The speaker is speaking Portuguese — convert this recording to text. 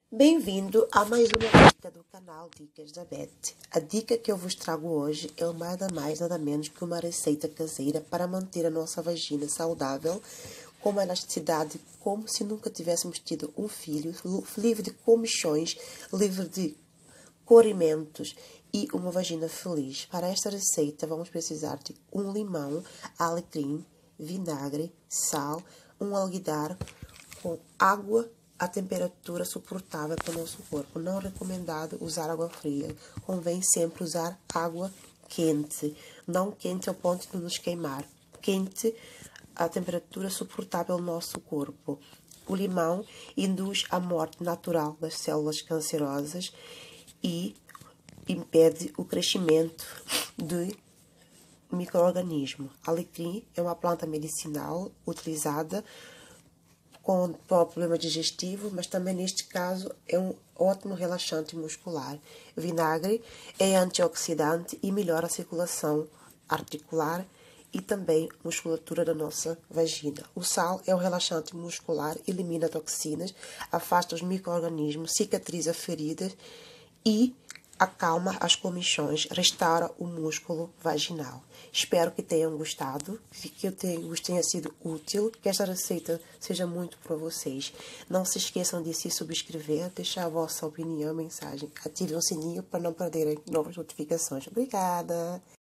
Bem-vindo a mais uma dica do canal Dicas da Beth. A dica que eu vos trago hoje é nada mais, nada menos que uma receita caseira para manter a nossa vagina saudável, com uma elasticidade como se nunca tivéssemos tido um filho, livre de comichões, livre de corrimentos e uma vagina feliz. Para esta receita vamos precisar de um limão, alecrim, vinagre, sal, um alguidar com água a temperatura suportável para o nosso corpo. Não é recomendado usar água fria. Convém sempre usar água quente. Não quente ao ponto de nos queimar. Quente a temperatura suportável ao nosso corpo. O limão induz a morte natural das células cancerosas e impede o crescimento de micro-organismos. Alecrim é uma planta medicinal utilizada com problema digestivo, mas também neste caso é um ótimo relaxante muscular. Vinagre é antioxidante e melhora a circulação articular e também musculatura da nossa vagina. O sal é um relaxante muscular, elimina toxinas, afasta os micro-organismos, cicatriza feridas e acalma as comichões, restaura o músculo vaginal. Espero que tenham gostado, que tenha sido útil, que esta receita seja muito para vocês. Não se esqueçam de se subscrever, deixar a vossa opinião, mensagem. Ativem o sininho para não perderem novas notificações. Obrigada!